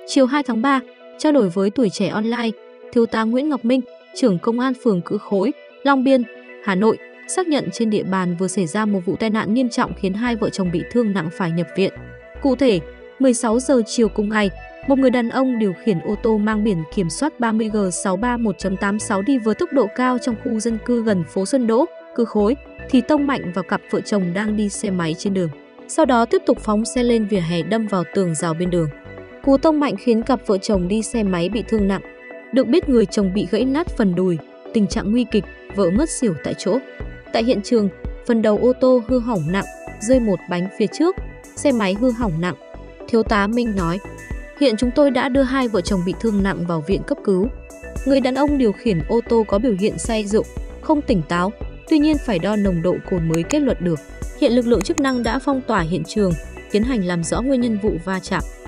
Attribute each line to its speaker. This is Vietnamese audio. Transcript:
Speaker 1: Chiều 2 tháng 3, trao đổi với Tuổi Trẻ Online, Thiếu tá Nguyễn Ngọc Minh, trưởng Công an phường Cự Khối, Long Biên, Hà Nội, xác nhận trên địa bàn vừa xảy ra một vụ tai nạn nghiêm trọng khiến 2 vợ chồng bị thương nặng phải nhập viện. Cụ thể, 16 giờ chiều cùng ngày, một người đàn ông điều khiển ô tô mang biển kiểm soát 30G631.86 đi với tốc độ cao trong khu dân cư gần phố Xuân Đỗ, Cự Khối, thì tông mạnh vào cặp vợ chồng đang đi xe máy trên đường. Sau đó tiếp tục phóng xe lên vỉa hè đâm vào tường rào bên đường. Cú tông mạnh khiến cặp vợ chồng đi xe máy bị thương nặng. Được biết người chồng bị gãy nát phần đùi, tình trạng nguy kịch, vợ ngất xỉu tại chỗ. Tại hiện trường, phần đầu ô tô hư hỏng nặng, rơi một bánh phía trước, xe máy hư hỏng nặng. Thiếu tá Minh nói, hiện chúng tôi đã đưa 2 vợ chồng bị thương nặng vào viện cấp cứu. Người đàn ông điều khiển ô tô có biểu hiện say rượu, không tỉnh táo, tuy nhiên phải đo nồng độ cồn mới kết luận được. Hiện lực lượng chức năng đã phong tỏa hiện trường, tiến hành làm rõ nguyên nhân vụ va chạm.